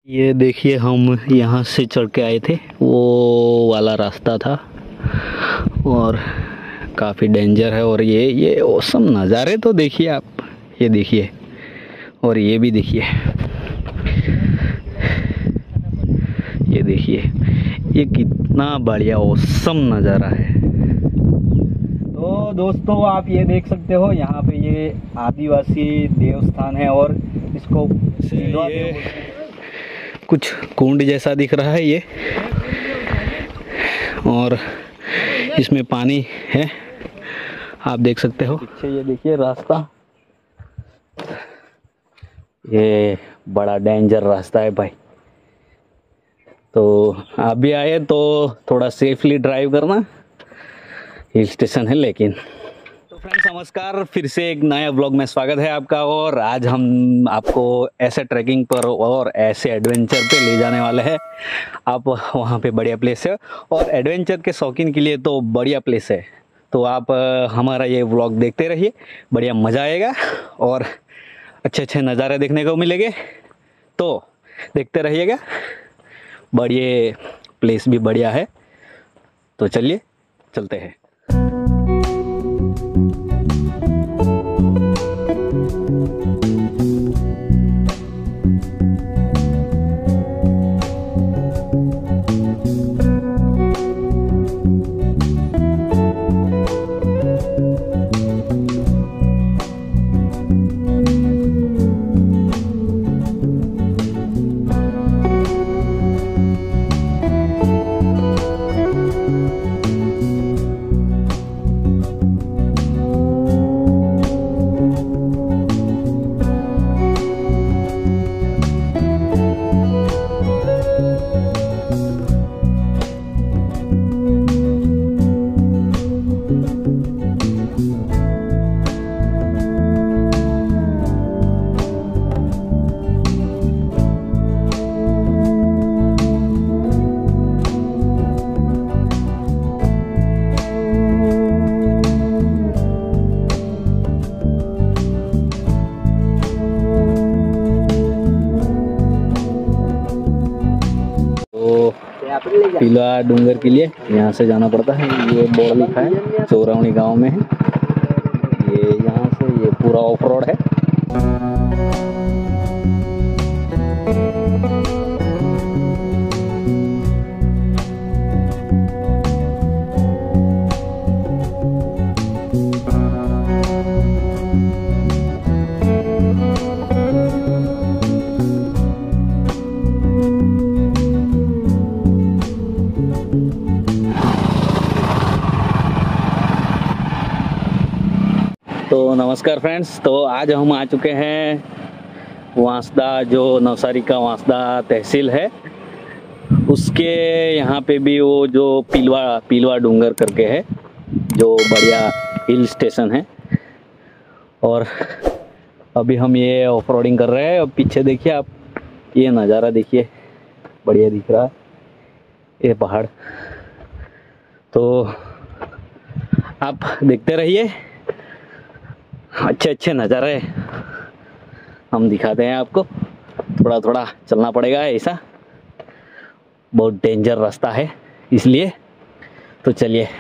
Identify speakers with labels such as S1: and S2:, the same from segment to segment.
S1: ये देखिए, हम यहाँ से चढ़ के आए थे, वो वाला रास्ता था और काफ़ी डेंजर है। और ये औसम नज़ारे तो देखिए आप, ये देखिए और ये भी देखिए, ये देखिए, ये कितना बढ़िया औसम नज़ारा है। तो दोस्तों आप ये देख सकते हो, यहाँ पे ये आदिवासी देवस्थान है और इसको कुछ कुंड जैसा दिख रहा है ये, और इसमें पानी है, आप देख सकते हो। पीछे ये देखिए रास्ता, ये बड़ा डेंजर रास्ता है भाई। तो आप भी आए तो थोड़ा सेफली ड्राइव करना, हिल स्टेशन है लेकिन। तो फ्रेंड्स नमस्कार, फिर से एक नया ब्लॉग में स्वागत है आपका। और आज हम आपको ऐसे ट्रैकिंग पर और ऐसे एडवेंचर पे ले जाने वाले हैं। आप वहाँ पे बढ़िया प्लेस है और एडवेंचर के शौकीन के लिए तो बढ़िया प्लेस है। तो आप हमारा ये ब्लॉग देखते रहिए, बढ़िया मज़ा आएगा और अच्छे अच्छे नज़ारे देखने को मिलेंगे। तो देखते रहिएगा, बढ़िया प्लेस भी बढ़िया है। तो चलिए चलते हैं। पीला डूंगर के लिए यहाँ से जाना पड़ता है। ये बोर्ड लिखा है, चौरावनी गांव में है ये। यहाँ से ये पूरा ऑफ रोड है। तो नमस्कार फ्रेंड्स, तो आज हम आ चुके हैं वांसदा, जो नवसारी का वांसदा तहसील है, उसके यहाँ पे भी वो जो पीलवा डूंगर करके है, जो बढ़िया हिल स्टेशन है। और अभी हम ये ऑफ रोडिंग कर रहे हैं। और पीछे देखिए आप, ये नज़ारा देखिए, बढ़िया दिख रहा है ये पहाड़। तो आप देखते रहिए, अच्छे अच्छे नज़ारे हम दिखाते हैं आपको। थोड़ा थोड़ा चलना पड़ेगा, ऐसा बहुत डेंजर रास्ता है इसलिए। तो चलिए।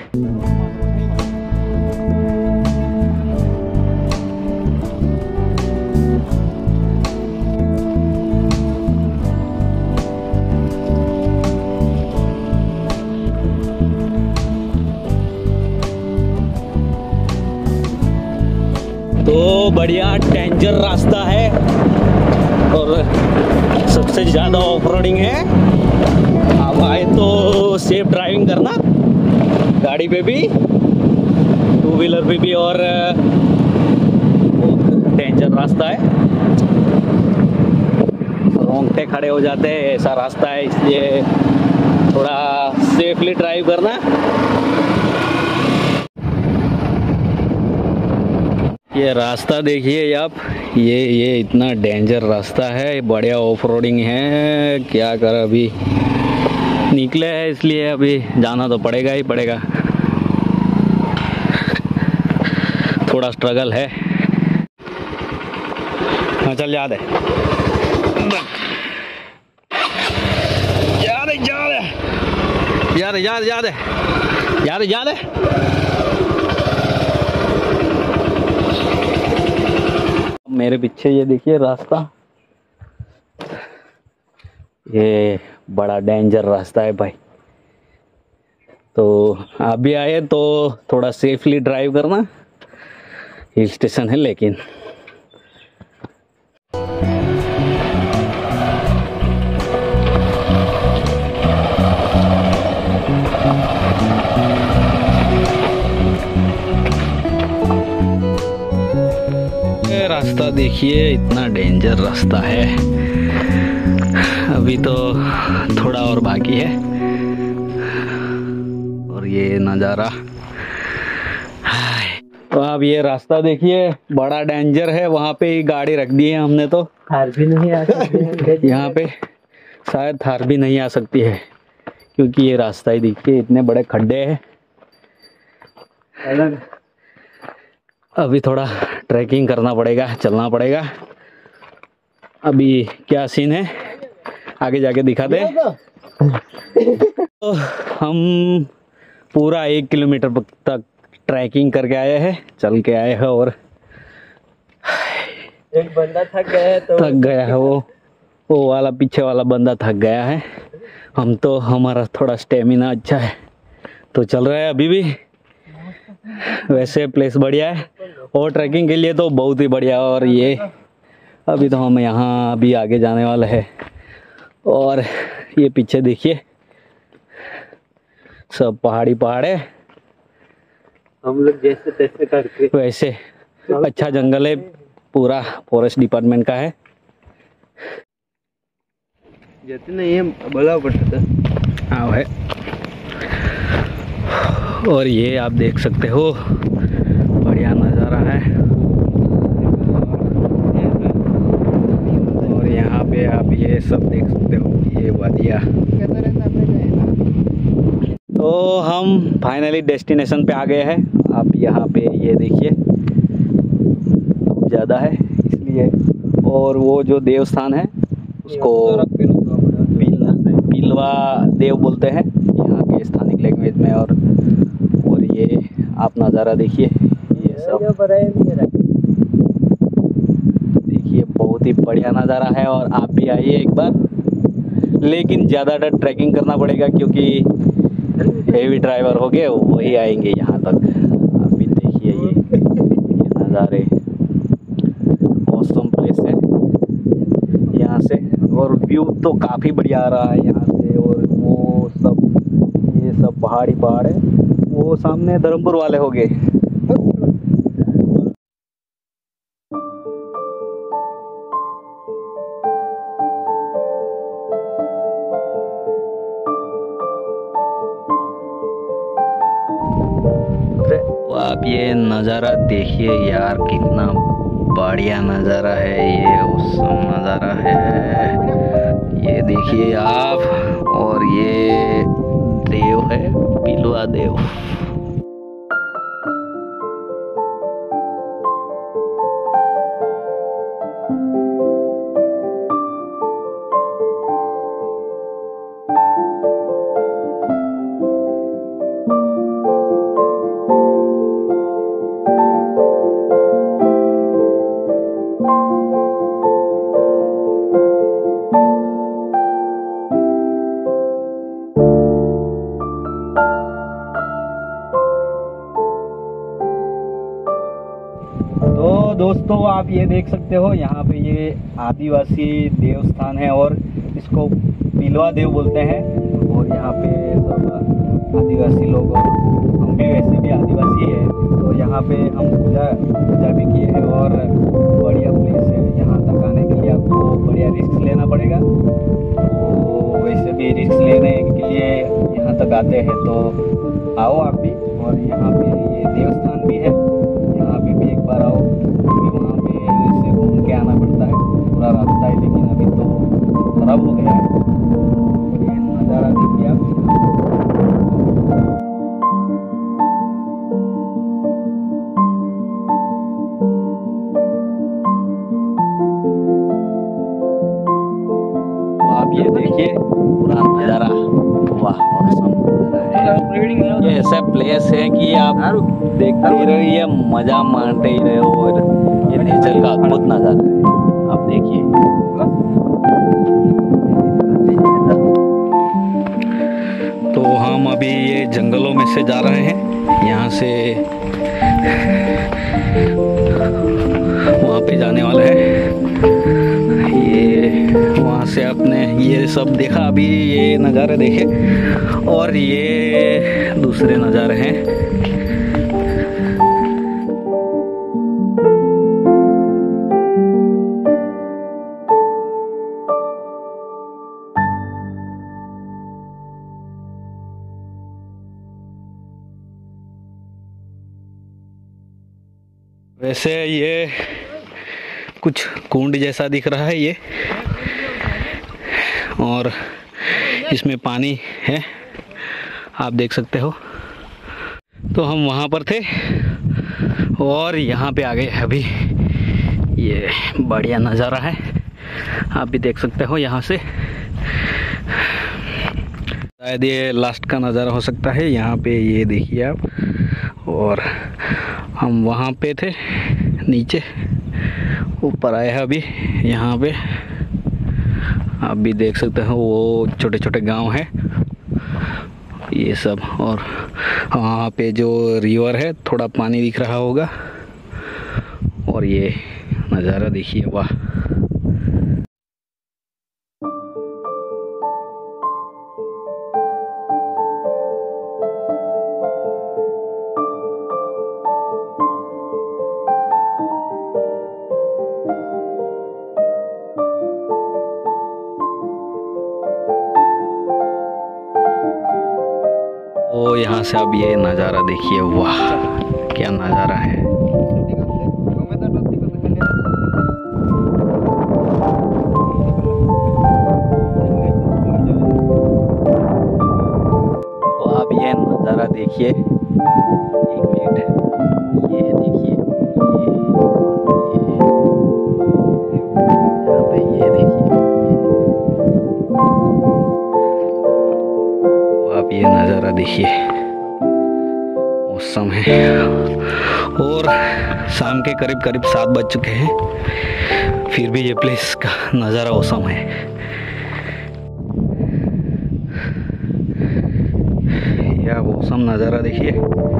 S1: तो बढ़िया डेंजर रास्ता है और सबसे ज़्यादा ऑफ रोडिंग है। आप आए तो सेफ ड्राइविंग करना, गाड़ी पे भी, टू व्हीलर पे भी। और बहुत डेंजर रास्ता है, रोंगटे खड़े हो जाते हैं, ऐसा रास्ता है, इसलिए थोड़ा सेफली ड्राइव करना। ये रास्ता देखिए आप, ये इतना डेंजर रास्ता है, बढ़िया ऑफ रोडिंग है। क्या कर, अभी निकले हैं इसलिए अभी जाना तो पड़ेगा ही पड़ेगा। थोड़ा स्ट्रगल है। हाँ चल, याद है। जा रहे जा रहे जा रहे जा रहे जा रहे। मेरे पीछे ये देखिए रास्ता, ये बड़ा डेंजर रास्ता है भाई। तो आप भी आए तो थोड़ा सेफली ड्राइव करना, हिल स्टेशन है लेकिन। ये रास्ता देखिए, इतना डेंजर रास्ता है। अभी तो थोड़ा और बाकी है। और ये नज़ारा, तो आप ये रास्ता देखिए, बड़ा डेंजर है। वहाँ पे ही गाड़ी रख दी है हमने, तो
S2: थार भी नहीं आ सकती
S1: यहाँ पे शायद थार भी नहीं आ सकती है, क्योंकि ये रास्ता ही देखिए, इतने बड़े खड्डे हैं।
S2: अलग।
S1: अभी थोड़ा ट्रैकिंग करना पड़ेगा, चलना पड़ेगा। अभी क्या सीन है आगे जाके दिखाते हैं। तो हम पूरा 1 किलोमीटर तक ट्रैकिंग करके आए हैं, चल के आए हैं। और
S2: एक बंदा थक गया है, तो
S1: थक गया है वो वाला पीछे वाला बंदा थक गया है। हम तो, हमारा थोड़ा स्टेमिना अच्छा है तो चल रहा है अभी भी। वैसे प्लेस बढ़िया है और ट्रैकिंग के लिए तो बहुत ही बढ़िया। और ये अभी तो हम यहाँ अभी आगे जाने वाले हैं। और ये पीछे देखिए, सब पहाड़ी पहाड़ है।
S2: हम लोग जैसे तैसे करके
S1: वैसे अच्छा जंगल है, पूरा फॉरेस्ट डिपार्टमेंट का है।
S2: जैसे नहीं है बोला पड़ता था।
S1: हाँ है। और ये आप देख सकते हो, बढ़िया नज़ारा है। और यहाँ पे आप ये सब देख सकते हो, ये वादिया। तो हम फाइनली डेस्टिनेशन पे आ गए हैं। आप यहाँ पे ये देखिए, ज़्यादा है इसलिए। और वो जो देवस्थान है उसको पिलवा देव बोलते हैं यहाँ के स्थानिक लैंग्वेज में। और ये आप नज़ारा देखिए, ये सब देखिए, बहुत ही बढ़िया नज़ारा है। और आप भी आइए एक बार, लेकिन ज़्यादातर ट्रैकिंग करना पड़ेगा, क्योंकि हेवी ड्राइवर हो गए वही आएंगे यहाँ तक। आप भी देखिए ये नज़ारे, ऑसम प्लेस है यहाँ से। और व्यू तो काफ़ी बढ़िया आ रहा है यहाँ से। और वो सब, ये सब पहाड़ी पहाड़ है। वो सामने धर्मपुर वाले हो गए। तो आप ये नज़ारा देखिए यार, कितना बढ़िया नज़ारा है। ये औसम नज़ारा है, ये देखिए आप। और ये देव है, पिलवा देव। तो दोस्तों आप ये देख सकते हो, यहाँ पे ये आदिवासी देवस्थान है और इसको पिलवा देव बोलते हैं। और यहाँ पे सब आदिवासी लोग, और हम भी वैसे भी आदिवासी है, तो यहाँ पे हम पूजा भी किए हैं। और बढ़िया प्लेस है, यहाँ तक आने के लिए आपको बढ़िया रिस्क लेना पड़ेगा। तो वैसे भी रिस्क लेने के लिए यहाँ तक आते हैं, तो आओ आप भी। और यहाँ पे ये देवस्थान भी है, यहाँ पे भी एक बार आओ। क्योंकि वहाँ पे वैसे घूम के आना पड़ता है, पूरा रास्ता है, लेकिन अभी तो खराब हो गया है। और ये नज़ारा देखिए आप। आप ये देख देखिए पूरा नज़ारा, वाह ये ऐसा प्लेस है कि आप देखते ही रहो, ये मजा मानते ही रहो और ये नेचर का अद्भुत नज़ारा है। आप देखिए तो हम अभी ये जंगलों में से जा रहे हैं, यहाँ से वहाँ पे जाने वाले हैं। ये वहाँ से आपने ये सब देखा, अभी ये नज़ारे देखे और ये दूसरे नज़ारे हैं। वैसे ये कुछ कुंड जैसा दिख रहा है ये, और इसमें पानी है, आप देख सकते हो। तो हम वहाँ पर थे और यहाँ पे आ गए अभी। ये बढ़िया नज़ारा है, आप भी देख सकते हो यहाँ से। शायद ये लास्ट का नज़ारा हो सकता है, यहाँ पे ये देखिए आप। और हम वहाँ पे थे नीचे, ऊपर आए हैं अभी यहाँ पे। आप भी देख सकते हो वो छोटे छोटे गांव हैं ये सब, और वहाँ पे जो रिवर है थोड़ा पानी दिख रहा होगा। और ये नज़ारा देखिए, वाह। ओ यहाँ से अब ये नज़ारा देखिए, वाह क्या नज़ारा है। तो आप ये नज़ारा देखिए, एक मिनट, ये देखिए, यहाँ पे ये देखिए, आप ये नज़ारा देखिए। मौसम है और शाम के करीब करीब 7 बज चुके हैं, फिर भी ये प्लेस का नज़ारा मौसम है। यह मौसम नज़ारा देखिए।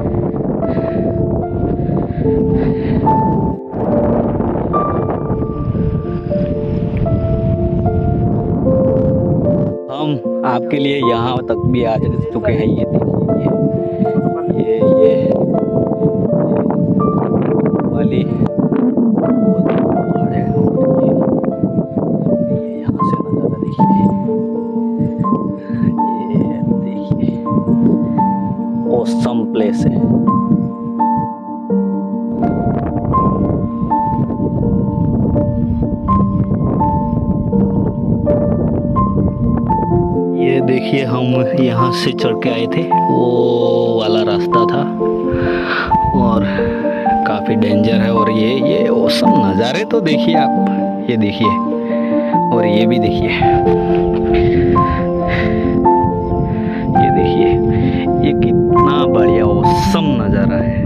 S1: हम आपके लिए यहाँ तक भी आ चुके हैं। ये देखिए, ये वाली पहाड़ है, और ये यहाँ से नज़ारा देखिए, ये देखिए ऑसम प्लेस है। ये देखिए, हम यहाँ से चढ़ के आए थे, वो वाला रास्ता था और काफ़ी डेंजर है। और ये औसम नज़ारे तो देखिए आप, ये देखिए और ये भी देखिए, ये देखिए, ये कितना बढ़िया औसम नज़ारा है।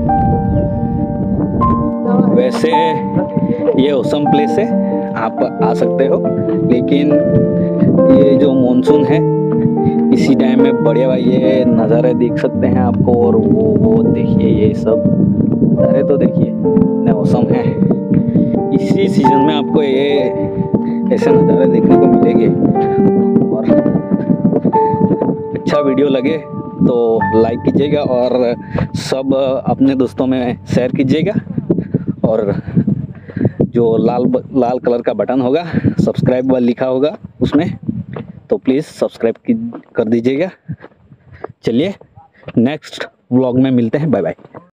S1: वैसे ये औसम प्लेस है, आप आ सकते हो, लेकिन ये जो मॉनसून है इसी टाइम में बढ़िया ये नज़ारे देख सकते हैं आपको। और वो देखिए, ये सब नज़ारे तो देखिए इतने औसम है। इसी सीजन में आपको ये ऐसे नज़ारे देखने को मिलेंगे। और अच्छा वीडियो लगे तो लाइक कीजिएगा और सब अपने दोस्तों में शेयर कीजिएगा। और जो लाल कलर का बटन होगा, सब्सक्राइब लिखा होगा उसमें, तो प्लीज़ सब्सक्राइब कर दीजिएगा। चलिए नेक्स्ट व्लॉग में मिलते हैं, बाय बाय।